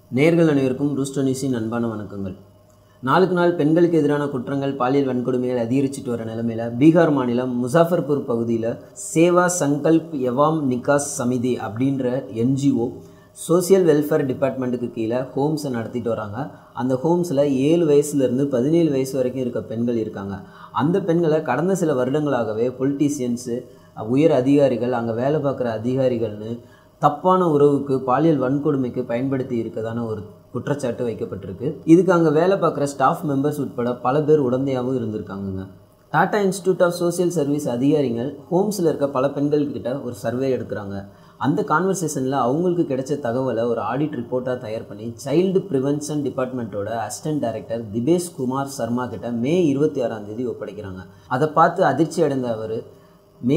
நேயர்கள் அனைவருக்கும் ரூஸ்டோ நியூஸின் அன்பான வணக்கங்கள். நாளுக்கு நாள் பெண்களுக்கு எதிரான குற்றங்கள், பாலியல் வன்கொடுமைகள் அதிகரிச்சுட்டு வர நிலைமையில் பீகார் மாநிலம் முசாஃபர்பூர் பகுதியில் சேவா சங்கல்ப் எவாம் நிகாஸ் சமிதி அப்படின்ற என்ஜிஓ சோசியல் வெல்ஃபேர் டிபார்ட்மெண்ட்டுக்கு கீழே ஹோம்ஸை நடத்திட்டு வராங்க. அந்த ஹோம்ஸில் 7 வயசுலேருந்து 17 வயசு வரைக்கும் இருக்க பெண்கள் இருக்காங்க. அந்த பெண்களை கடந்த சில வருடங்களாகவே பொலிட்டீஷியன்ஸு, உயர் அதிகாரிகள், அங்கே வேலை பார்க்குற அதிகாரிகள்னு தப்பான உறவுக்கு, பாலியல் வன்கொடுமைக்கு பயன்படுத்தி இருக்கதான ஒரு குற்றச்சாட்டு வைக்கப்பட்டிருக்கு. இதுக்கு அங்கே வேலை பார்க்குற ஸ்டாஃப் மெம்பர்ஸ் உட்பட பல பேர் உடந்தையாகவும் இருந்திருக்காங்கங்க. Tata institute of social service அதிகாரிகள் ஹோம்ஸில் இருக்க பல பெண்கள்கிட்ட ஒரு சர்வே எடுக்கிறாங்க. அந்த கான்வர்சேஷனில் அவங்களுக்கு கிடைச்ச தகவலை ஒரு ஆடிட் ரிப்போர்ட்டாக தயார் பண்ணி சைல்டு ப்ரிவென்ஷன் டிபார்ட்மெண்ட்டோட அசிஸ்டன்ட் டைரக்டர் திபேஷ் குமார் சர்மா கிட்ட மே 26 ஒப்படைக்கிறாங்க. அதை பார்த்து அதிர்ச்சி அடைந்த அவர் மே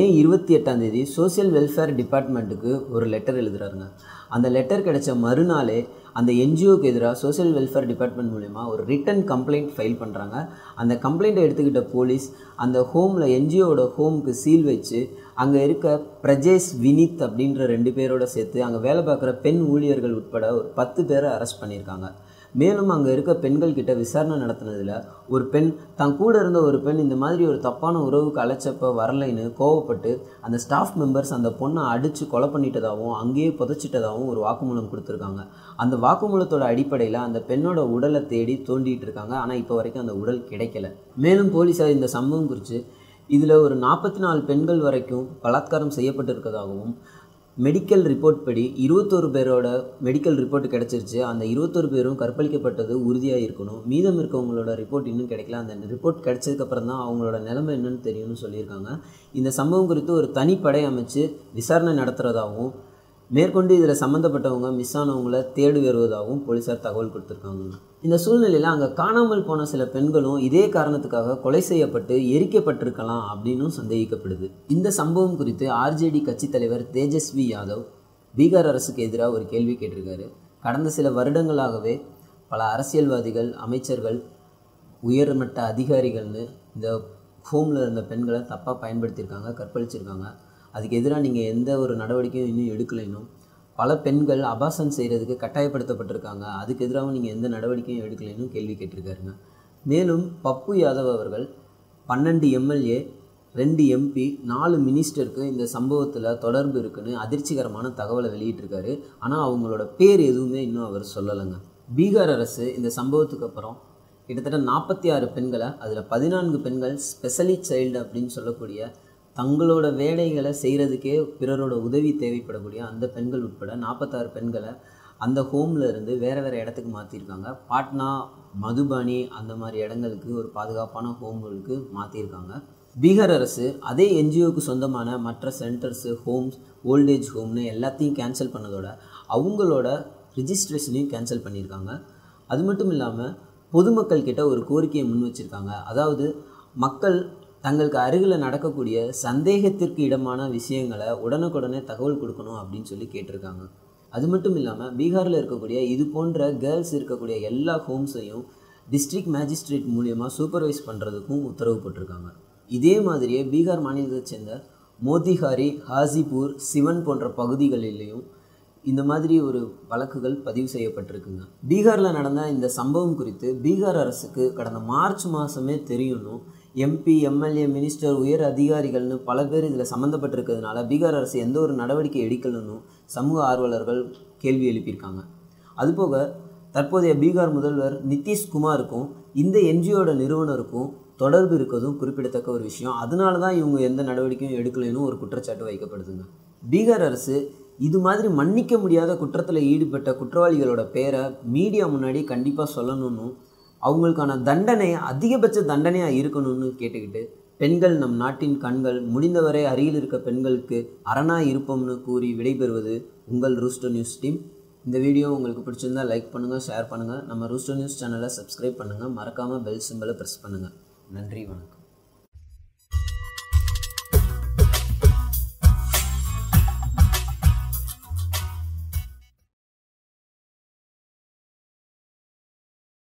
28 சோசியல் வெல்ஃபேர் டிபார்ட்மெண்ட்டுக்கு ஒரு லெட்டர் எழுதுறாருங்க. அந்த லெட்டர் கிடைச்ச மறுநாளே அந்த என்ஜிஓக்கு எதிராக சோசியல் வெல்ஃபேர் டிபார்ட்மெண்ட் மூலிமா ஒரு ரிட்டன் கம்ப்ளைண்ட் ஃபைல் பண்ணுறாங்க. அந்த கம்ப்ளைண்ட்டை எடுத்துக்கிட்ட போலீஸ் அந்த ஹோமில், என்ஜிஓட ஹோமுக்கு சீல் வச்சு அங்கே இருக்க பிரஜேஷ், வினித் அப்படின்ற 2 பேரோட சேர்த்து அங்கே வேலை பார்க்குற பெண் ஊழியர்கள் உட்பட ஒரு 10 பேரை அரெஸ்ட் பண்ணியிருக்காங்க. மேலும் அங்கே இருக்க பெண்கள்கிட்ட விசாரணை நடத்தினதில் ஒரு பெண், தான் கூட இருந்த ஒரு பெண் இந்த மாதிரி ஒரு தப்பான உறவுக்கு அழைச்சப்போ வரலைன்னு கோவப்பட்டு அந்த ஸ்டாஃப் மெம்பர்ஸ் அந்த பொண்ணை அடித்து கொலை பண்ணிட்டதாகவும் அங்கேயே புதைச்சிட்டதாகவும் ஒரு வாக்குமூலம் கொடுத்துருக்காங்க. அந்த வாக்குமூலத்தோட அடிப்படையில் அந்த பெண்ணோட உடலை தேடி தோண்டிகிட்டு இருக்காங்க. ஆனால் இப்போ வரைக்கும் அந்த உடல் கிடைக்கல. மேலும் போலீஸார் இந்த சம்பவம் குறித்து இதில் ஒரு 44 பெண்கள் வரைக்கும் பலாத்காரம் செய்யப்பட்டிருக்கதாகவும், மெடிக்கல் ரிப்போர்ட் படி 21 பேரோட மெடிக்கல் ரிப்போர்ட் கிடச்சிருச்சு. அந்த 21 பேரும் கற்பழிக்கப்பட்டது உறுதியாக இருக்கணும். மீதம் இருக்கவங்களோட ரிப்போர்ட் இன்னும் கிடைக்கல. அந்த ரிப்போர்ட் கிடைச்சதுக்கப்புறம் தான் அவங்களோட நிலைமை என்னன்னு தெரியும்னு சொல்லியிருக்காங்க. இந்த சம்பவம் குறித்து ஒரு தனிப்படை அமைச்சு விசாரணை நடத்துகிறதாகவும், மேற்கொண்டு இதில் சம்மந்தப்பட்டவங்க மிஸ் ஆனவங்கள தேடி வருவதாகவும் போலீஸார் தகவல் கொடுத்துருக்காங்க. இந்த சூழ்நிலையில் அங்கே காணாமல் போன சில பெண்களும் இதே காரணத்துக்காக கொலை செய்யப்பட்டு எரிக்கப்பட்டிருக்கலாம் அப்படின்னும் சந்தேகிக்கப்படுது. இந்த சம்பவம் குறித்து ஆர்ஜேடி கட்சி தலைவர் தேஜஸ்வி யாதவ் பீகார் அரசுக்கு எதிராக ஒரு கேள்வி கேட்டிருக்காரு. கடந்த சில வருடங்களாகவே பல அரசியல்வாதிகள், அமைச்சர்கள், உயர்மட்ட அதிகாரிகள்னு இந்த ஹோமில் இருந்த பெண்களை தப்பாக பயன்படுத்தியிருக்காங்க, கற்பழிச்சிருக்காங்க. அதுக்கு எதிராக நீங்கள் எந்த ஒரு நடவடிக்கையும் இன்னும் எடுக்கலைன்னும், பல பெண்கள் அபாசன் செய்கிறதுக்கு கட்டாயப்படுத்தப்பட்டிருக்காங்க, அதுக்கு எதிராகவும் நீங்கள் எந்த நடவடிக்கையும் எடுக்கலைன்னும் கேள்வி கேட்டிருக்காருங்க. மேலும் பப்பு யாதவ் அவர்கள் 12 எம்எல்ஏ, 2 எம்பி, 4 மினிஸ்டருக்கு இந்த சம்பவத்தில் தொடர்பு இருக்குன்னு அதிர்ச்சிகரமான தகவலை வெளியிட்டிருக்காரு. ஆனால் அவங்களோட பேர் எதுவுமே இன்னும் அவர் சொல்லலைங்க. பீகார் அரசு இந்த சம்பவத்துக்கு அப்புறம் கிட்டத்தட்ட 46 பெண்களை, அதில் 14 பெண்கள் ஸ்பெஷலி சைல்டு அப்படின்னு சொல்லக்கூடிய தங்களோட வேலைகளை செய்கிறதுக்கே பிறரோட உதவி தேவைப்படக்கூடிய அந்த பெண்கள் உட்பட 46 பெண்களை அந்த ஹோமில் இருந்து வேறு இடத்துக்கு மாற்றிருக்காங்க. பாட்னா, மதுபானி அந்த மாதிரி இடங்களுக்கு, ஒரு பாதுகாப்பான ஹோம்களுக்கு மாற்றிருக்காங்க. பீகார் அரசு அதே என்ஜிஓக்கு சொந்தமான மற்ற சென்டர்ஸு, ஹோம்ஸ், ஓல்டேஜ் ஹோம்னு எல்லாத்தையும் கேன்சல் பண்ணதோட அவங்களோட ரிஜிஸ்ட்ரேஷனையும் கேன்சல் பண்ணியிருக்காங்க. அது மட்டும் இல்லாமல் பொதுமக்கள் கிட்ட ஒரு கோரிக்கையை முன் வச்சுருக்காங்க. அதாவது மக்கள் தங்களுக்கு அருகில் நடக்கக்கூடிய சந்தேகத்திற்கு இடமான விஷயங்களை உடனுக்குடனே தகவல் கொடுக்கணும் அப்படின்னு சொல்லி கேட்டிருக்காங்க. அது மட்டும் இல்லாமல் பீகாரில் இருக்கக்கூடிய இது போன்ற கேர்ள்ஸ் இருக்கக்கூடிய எல்லா ஹோம்ஸையும் டிஸ்ட்ரிக்ட் மேஜிஸ்ட்ரேட் மூலியமாக சூப்பர்வைஸ் பண்ணுறதுக்கும் உத்தரவு போட்டிருக்காங்க. இதே மாதிரியே பீகார் மாநிலத்தை சேர்ந்த மோதிஹாரி, ஹாஜிபூர், சிவன் போன்ற பகுதிகளிலேயும் இந்த மாதிரி ஒரு வழக்குகள் பதிவு செய்யப்பட்டிருக்குங்க. பீகாரில் நடந்த இந்த சம்பவம் குறித்து பீகார் அரசுக்கு கடந்த மார்ச் மாதமே தெரியணும். எம்பி, எம்எல்ஏ, மினிஸ்டர், உயர் அதிகாரிகள்னு பல பேர் இதில் சம்மந்தப்பட்டிருக்கிறதுனால பீகார் அரசு எந்த ஒரு நடவடிக்கை எடுக்கணும்னு சமூக ஆர்வலர்கள் கேள்வி எழுப்பியிருக்காங்க. அதுபோக தற்போதைய பீகார் முதல்வர் நிதிஷ்குமாருக்கும் இந்த என்ஜிஓட நிறுவனருக்கும் தொடர்பு இருக்கிறதும் குறிப்பிடத்தக்க ஒரு விஷயம். அதனால தான் இவங்க எந்த நடவடிக்கையும் எடுக்கலைன்னு ஒரு குற்றச்சாட்டு வைக்கப்படுதுங்க. பீகார் அரசு இது மாதிரி மன்னிக்க முடியாத குற்றத்தில் ஈடுபட்ட குற்றவாளிகளோட பேரை மீடியா முன்னாடி கண்டிப்பாக சொல்லணும்னு, அவங்களுக்கான தண்டனை அதிகபட்ச தண்டனையாக இருக்கணும்னு கேட்டுக்கிட்டு, பெண்கள் நம் நாட்டின் கண்கள், முடிந்தவரை அருகில் இருக்க பெண்களுக்கு அரணாக இருப்போம்னு கூறி விடைபெறுவது உங்கள் ரூஸ்டோ நியூஸ் டீம். இந்த வீடியோ உங்களுக்கு பிடிச்சிருந்தால் லைக் பண்ணுங்கள், ஷேர் பண்ணுங்கள். நம்ம ரூஸ்டோ நியூஸ் சேனலை சப்ஸ்கிரைப் பண்ணுங்கள். மறக்காமல் பெல் சிம்பலை ப்ரெஸ் பண்ணுங்கள். நன்றி, வணக்கம்.